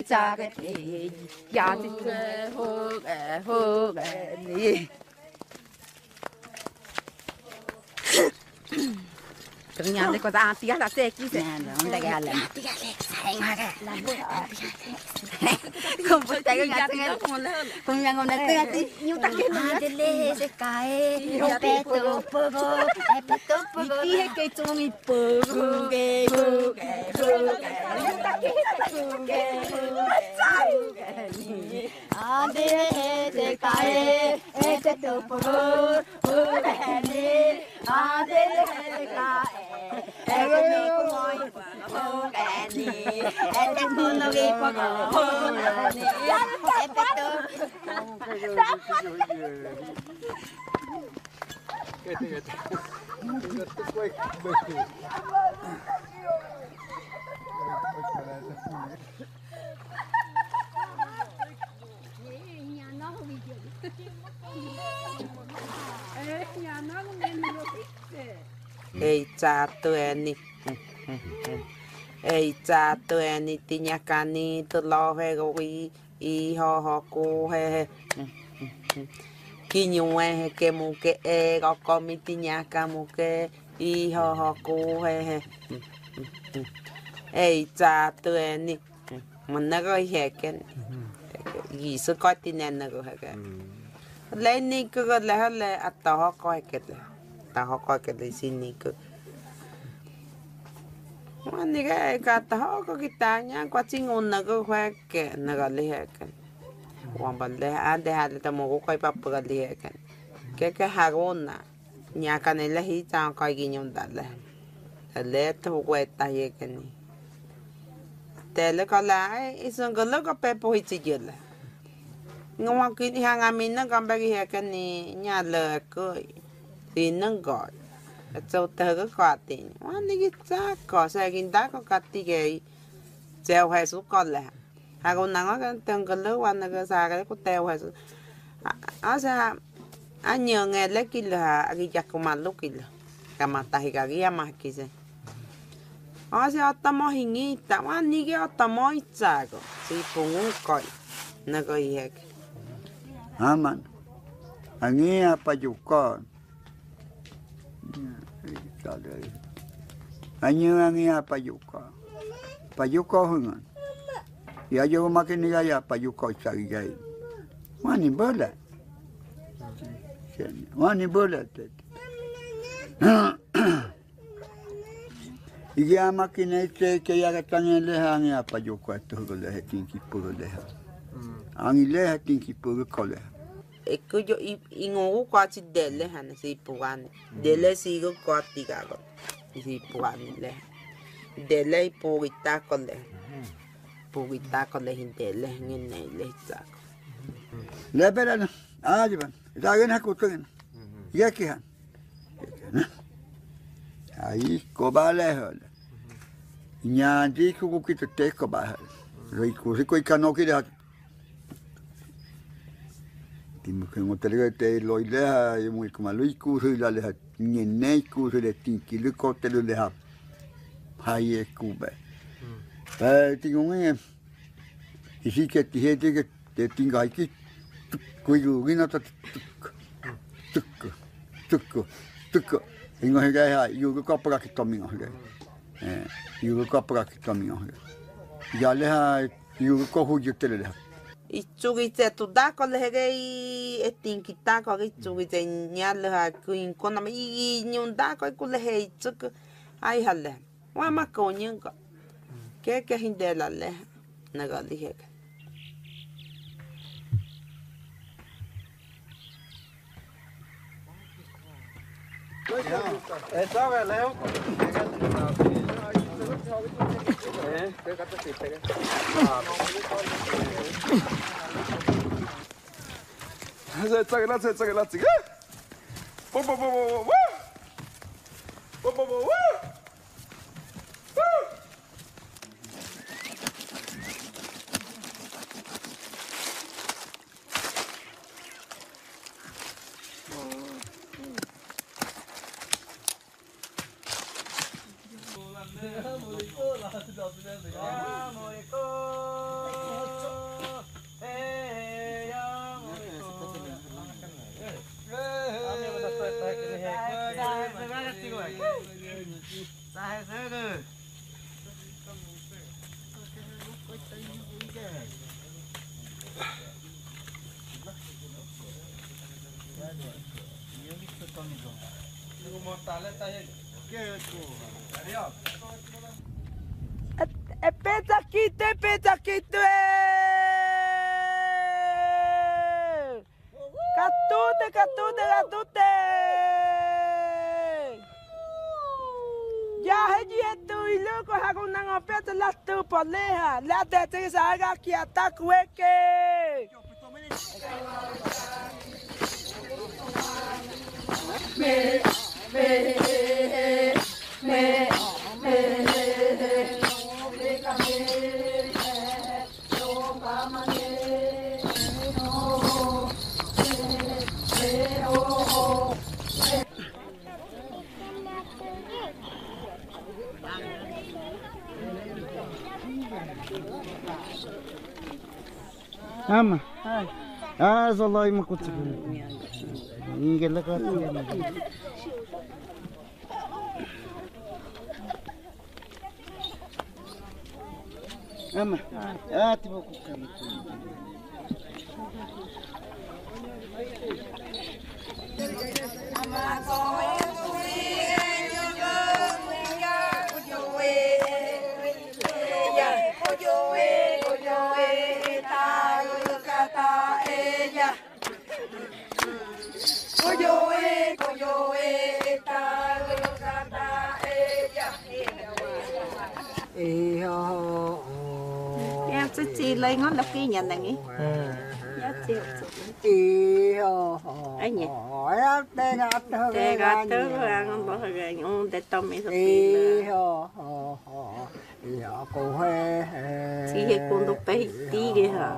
짜게 야지게 호게 니 Từng nhà đây có ra tía là tê kia nè nó đây là không phải cái nhà tê không nhà ngon này tê tí nhiều tắc cái à đây là cái bé tô bơ tí hết cây trồng đi bơ ghê nhiều tắc cái à đây là cái bé tô bơ à đây là cái em đi cùng ngồi bơ cái gì em đi nó đi qua bơ cái gì em bé tô Ei cha tueni Ei cha tueni tinya kani tu lo he go I ho ku he Ki nyu he ke mu ke e go ko mi tinya ka mu ke I ho ku he Ei cha tueni mình nó có hệ cái gì sự coi tin nó có hệ cái lên ní cứ cái là tao coi cái tao coi cái đấy xin ní cứ mà ní cái tao có cái ta nhá quá trình ôn nó có khoe cái nó có lý hệ cái quan bản đấy anh để hai tao mua coi bắp cái lý hệ cái hàng ôn nè nhà cái này là hít chang coi cái nhung đặt là tôi quay tay cái nàyแต่แล้วก็ละไอ้ส่วนก็แล้วก็ไปปล่อยจีเยอะละงวงกินหางามินนั่งกันไปกี่แห่กันนี่ญาเลยก็ทีนั่งก่อนเจ้าเธอก็กอดติวันนี้ก็จ้าก่อใส่กินได้ก็กัดตีเกยเจ้าให้สุกก่อนแหละหากคนนั่งก็เติมกันแล้ววันนั้นก็สากันก็เต้าให้สุอ๋อใช่อันยังไงเล็กกินละอันนี้จะกุมารลูกกินละกุมารตาหิกากิยามากินอ๋อสิเอาตมอหิงี้แต่ว่านี่ก็เอาตมออีจาก็สิปุ่งก่อยนั่นก็อีก amanอันนี้ปัจจุบันอันนี้ปัจจุบันหุ่นยาโยมากินยาปัจจุบันสักอย่างวันนี้เบื่อละวันนี้เบื่อละอีกอย่างมากินไอ้เจ้าแกอยากตั้งเงินเลยหางยาปัจจุบันตัวก็เลยทิ้งขี้ปูเลยหางเลยทิ้งขี้ปูก็เลยก็จะอีงูก็จะเดลเลยฮะนะสิปูกันเดลสิก็ติกาก็สิปูกันเลยเดลปูกิตาก็เลยปูกิตาก็เลยหินเดลเงินไหนเลยจ้าเล่เปล่านะจีบันจะเงินหักตัวเงินยากี่ฮันไอ้ก็บ้าเลยเหรอเนี่ยที่คุกกี้ตัวเต็กก็บ้าเลยคุยคุยกันโอเคเด้อที่มึงเคยมาเตะเลยเตะลอยเลยฮะยังมึงก็มาลุยกูเลยเลยฮะเนี่ยเนี่ยกูเลยทิ้งกินก็เตะเลยฮะหายกูไปที่งงเงี้ยที่สิ่งที่เห็นที่เตะทิ้งไอ้ที่คุยอยู่นี่นะตึกยังไงกันฮะอยู่ก็ปากกิตมิงเหรออยู่ก็ปากกิตมิงเหรอยาเลยฮะอยู่ก็หูยึดเลยฮะอีจูกิเจตุดาก็เลยไอ้ติงกิตาก็ไอ้จูกิเจเนี่ยเลยฮะกูอินคนนั้นอีนิวนดาก็กูเลยไอ้จุกไอ้ฮัลเลยว่ามาโกนิงก็แกหินเดลเลยนั่นก็เลยฮะ Esa veleo. Saya tiga. Bo. Petaquito, petaquito. Catute, catute, catute. Ya he tu y luego hago una peta la tu poleja. La de te salga aquí a tacueque. Ama. Zolay mı kutu? İngilizce katıyor. Ama. Ati bu kutu. Em sẽ chi lấy ngón đập kia nhận này anh nhỉ tê gà tớ ăn bỏ gà nhung để tôm mình chỉ hệ con đục bé tí cái hả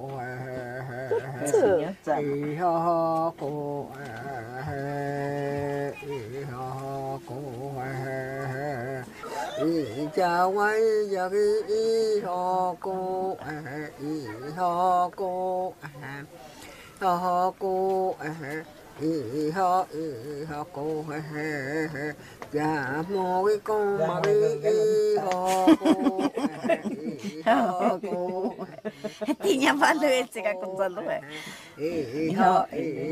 chào quay giờ đi ho cô ho cô ho cô ho cô dạ mô cái con mà đi ho cô thì nhà bạn đưa chị cả con dân luôn ho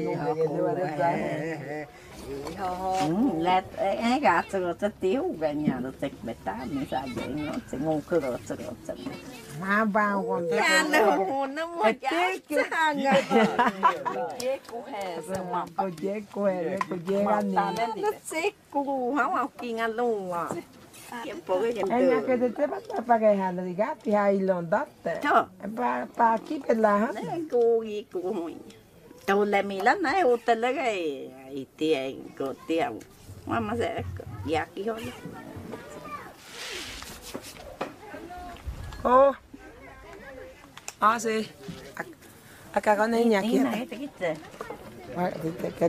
là ai gạt rồi cho tiêu về nhà nó tịch bể tá mình ra vậy nó sẽ ngon cơ rồi Mà vào còn nhà nó mua chế cha người chế cô hè xong mà cô chế ăn nó chế cô không học kinh ăn luôn à Ella que te vas a pagar a la gatti hai londotte. Pa chi per la. Cô gì cô mui. Tao làm mi lắm nãy ô tên là cái tiền của tiền. Mà sẽ giá cái thôi. Oh. Ah sì. Acá con el ñaki. Guarda, che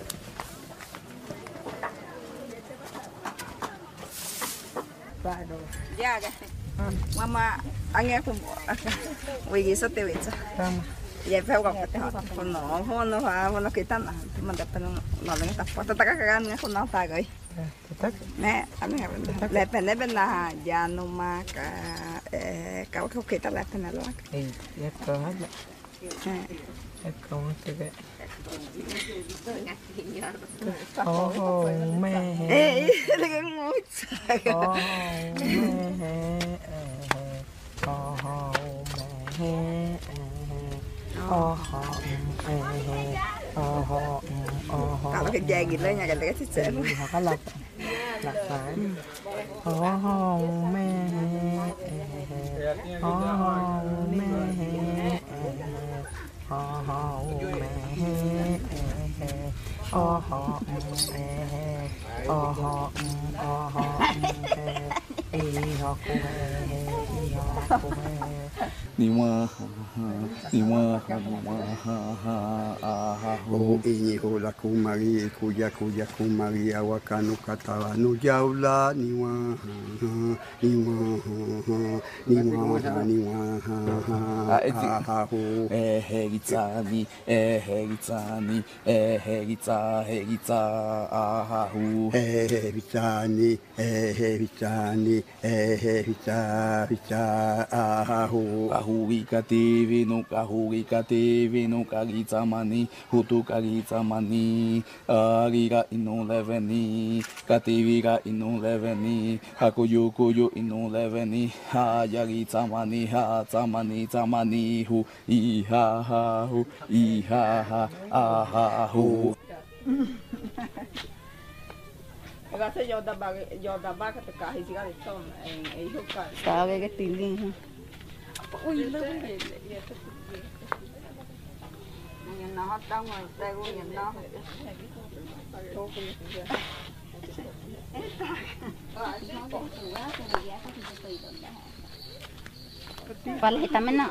Dạ cái. Mama anh nghe không vì gì sao tiêu vậy? Vậy phải gặp cái họ con nó cái tan mình đặt nó lên tập tất cả các anh con nó tài rồi. Nè anh nghe bên là Yanomami cáo không kita lại bên là. Ecco, ecco che oh mẹ Cái ngồi oh mẹ kalau kerja gitu nya kan dekat sih. Họ lật phải mẹ ni wa ni wa ha Ho ini ho la kumari kuya kumari awakanu katawa no jaula ni wa ha ho hegitani ahu vitani kahugi kativi no kagitsamani hutu kagitsamani ariga inu leveni kativiga inu leveni hakuyu inu leveni hayagitsamani ha tsamani hu iha ha hu iha ha aha hu. Kasi yoda ba ketika hisiga itu eh huka. Tahu ke tiling. Ui lu ni. Yang nak tahu saya gua yang nak. Pala hitam na.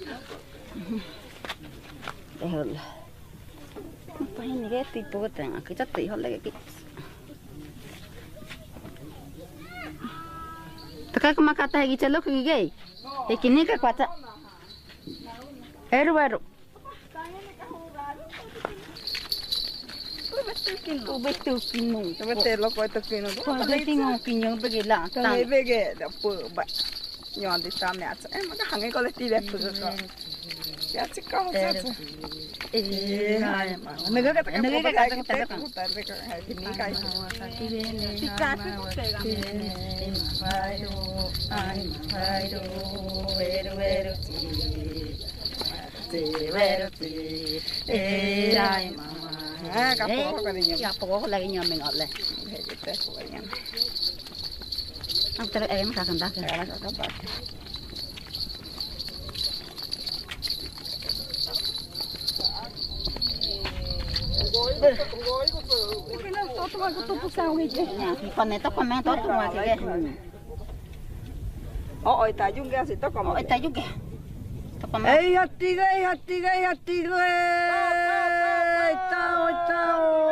Dehol. Apa ini ke tipu tengah kita tihol lagi kita. Taka kumakata higi chalo kige. Ikini ka kwata. Eru. Betul kinu. Betul lo kau tu kinu. Betul kinu begila. Kami bege apa ba. Nyon di sana aja. Maka hangi kalau tidak perlu. Ya cikau saja. Hai, mega kata putar beka ini kai. Cikatu Kapok lagi nyameng oleh. Ang terus ayam makan tak? Con này tóc con mẹ tóc ngoài kìa. Ôi ta dung ra thì tóc còn. Ôi ta dung kìa. Ê hati gai. Tao.